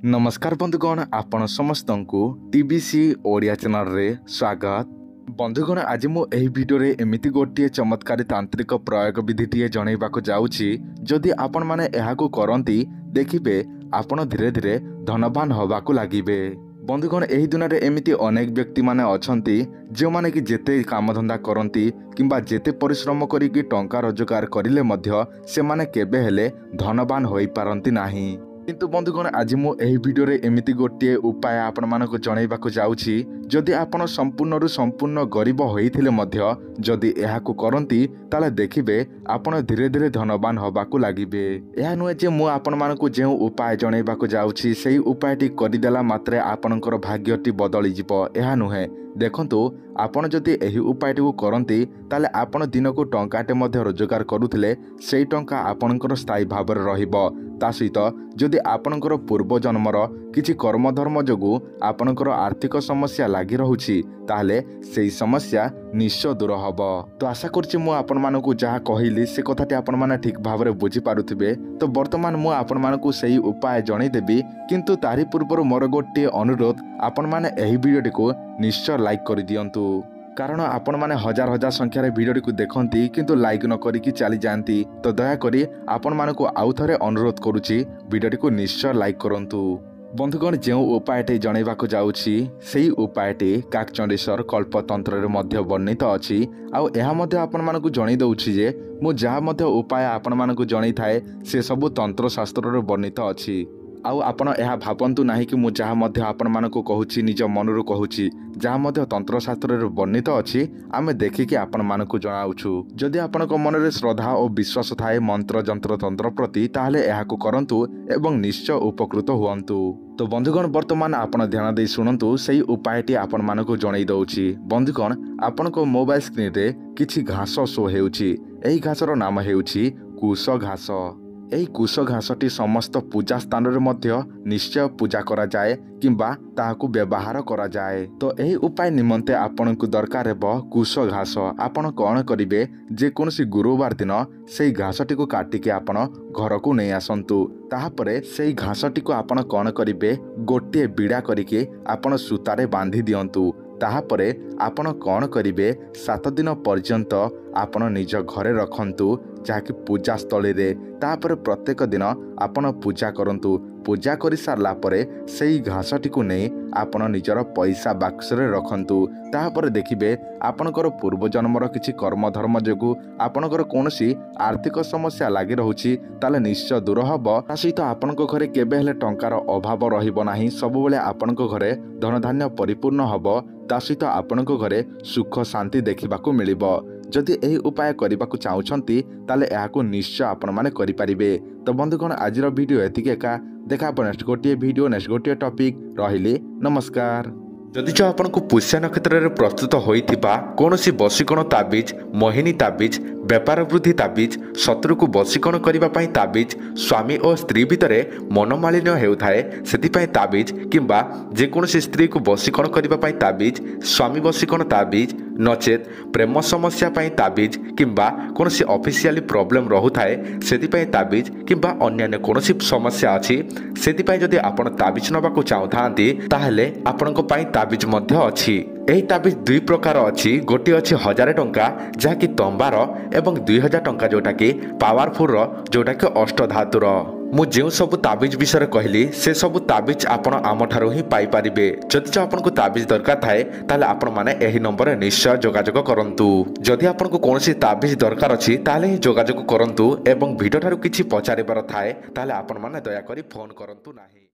नमस्कार बंधुगण आपण समस्त को टीबीसी ओडिया चैनल रे स्वागत। बंधुगण आज मुझे भिडियो एमती गोटे चमत्कारी तांत्रिक प्रयोग विधि जनइबाक जाऊँगी। जदि आपण माने एहाकु करंती देखिबे आपण धीरे धीरे धनवान होबाकु लागिबे। बंधुगण एही दुनिया एमती अनेक व्यक्ति माने अछंती जो माने कि जेते कामधंदा करंती किंबा जेते परिश्रम करिकि टंका रोजगार करिले मध्य से माने केबे हेले धनवान होई पारंती नाही। किंतु बंधुगण आज मुझे भिडियो एमती गोटे उपाय आपण मानक जनइबाक जाऊँगी। जदि आपण संपूर्ण संपूर्ण गरीब होइथिले मध्य जदि एहाकु करंती ताले देखिबे आपण धीरे धीरे धनवान होबाकु लागिबे। एहा नुहे जे मु आपण मानक जे उपाय जनइबाक जाऊँगी सेही उपायटी करिदेला मात्रे आपणकर भाग्यटी बदली जिवो। एहा नुहे देखंतु आपण जदि एही उपायटी को करंती ताले आपण दिनकु टंकाटे मध्य रोजगार करुथिले सेही टंका आपणकर स्थायी भाव में रहिबो। ता सहित जदि आपणकर पूर्व जन्मर किछि कर्मधर्म जोगु आपणकर आर्थिक समस्या लागी रहुछि ताहले सेही समस्या निश्चय दूर हब। तो आशा करछि मु आपण मानकु जहा कहिली से कथाटी आपण माने ठीक भाव में बुझी पारुथिबे। तो वर्तमान मु आपण मानकु सेही उपाय जणै देबी, किंतु तारी पूर्व मोर गोटे अनुरोध आपण माने एही वीडियोटी को निश्चय लाइक कर दियंतु। कारण आपण माने हजार हजार संख्यार भिडियोटी को देखती किंतु लाइक न करिकी चली जाती। तो दयाकोरी आपण मानकु आउ थरे अनुरोध करुछि भिडियोटी को निश्चय लाइक करंतु। बंधुगण जो उपायटी जनइबाक जाऊँगी सेही उपायटी काकचंडेश्वर कल्पतंत्र रे मध्य वर्णित अछि। आउ एहा मध्य आपण मानकु जणै दउछि जे मु जहा मध्य उपाय आपण मानकु जणै थाए से सब तंत्र शास्त्र रे वर्णित अछि। आउ आपण एहा भाबंतु नाही कि मु जहा मध्य आपण मानकु कहूछि निज मनरु कहूछि जहा मध्य तंत्र शास्त्र रे वर्णित अछि आमे देखिकि आपण मानकु जणाउछु। जदि आपणक मन रे श्रद्धा और विश्वास थाए मंत्र जंत्र तंत्र प्रति ताहले एहाकु करंतु एवं निश्चय उपकृत हुअंतु। तो बंधुगण वर्तमान आपण ध्यान दे शुणंतु सेही उपायटी आपण मानकु जणै दउछि। बंधुगण आपणक मोबाइल स्क्रीन रे किछि घास शो हेउछि। एही घासर नाम हेउछि कुश घास। एही कुश घासटी समस्त पूजा स्थान रे मध्य निश्चय पूजा करा जाए किंबा ताहाकु व्यवहार करा जाए। तो एही उपाय निमंते आपनकु दरकार हेबो कुश घास। आपण कौन करिवे जे कोनसी गुरुवार दिन सेही घासटी को काटिके आपण घर को नहीं आसंतु। ताहापरे सेही घासटी को आपण कौन करिवे गोटे बिड़ा करिके आपण सूतारे बांधी दियंतु। ताहापरे आपण कौन करिवे 7 दिन पर्यंत आपण निज घरे रखंतु जहाँकि पूजा स्थली रे। ताहापरे प्रत्येक दिन आपण पूजा करंतु। पूजा करि सारला परे सेही घासटी को नहीं आपण निजर पैसा बाक्स रे रखंतु। ताहापरे देखिबे आपणकर पूर्व जन्मर किछि कर्म धर्म जोगु आपणकर कोनसी आर्थिक समस्या लागी रहुछि ताले निश्चय दूर हबो। ता सहित आपणक घरे केबे हेले टंकार अभाव रहिबो नाही। सब बेले आपणक घरे धन धान्य परिपूर्ण हबो। ता सहित आपणक घरे सुख शांति देखिबाकू मिलिबो। जदि एही उपाय करबाकू चाहुछंती ताले एहाकू निश्चय आपण माने करि परिबे। तो बंधुगण आजिर वीडियो एतिके एका देखा नेक्स्ट गोटे वीडियो नेक्स्ट गोटे टॉपिक रहिले। नमस्कार। जदि जो आपन को पुष्य नक्षत्र रे प्रस्तुत होइथिबा कोनोसी बसीकरण ताबीज मोहिनी ताबीज व्यापार वृद्धि ताबीज शत्रु को बसीकरण करिबा पई ताबीज स्वामी और स्त्री भितरे मनोमालिन्य हेउथाए सेतिपई ताबीज किंबा जे कोनोसी स्त्री को बसीकरण करिबा पई ताबीज स्वामी बसीकरण ताबीज नचेत प्रेम समस्या पई ताबीज किंबा कोनोसी ऑफिशियली प्रॉब्लम रहुथाए सेतिपई ताबीज किंबा अन्य कोनोसी समस्या अछि सेतिपई जदि आपण ताबीज नबाकू चाहुथांती ताहेले आपणको पई ताबीज मध्य अछि। एही ताबीज दुई प्रकार अछि। गोटे अछि 1000 टंका जहाँकि तंबार एवं 2000 टंका जोटा कि पावरफुल जोटा कि अष्ट धातुर। मु जो सब ताबीज विषय कहली से सब ताबीज आपण आमठारु ही पाई परिबे। जदि जो आपन को ताबीज दरकार थाए ताले आपण माने एही नंबर रे निश्चय जोगाजोग करंतु। जदि आपन को कोनोसी ताबीज दरकार अछि ताले ही जोगाजोग करंतु एवं भिडियो ठारु किछि पचारिबार थाए ताले आपण माने दया करी फोन करंतु नाही।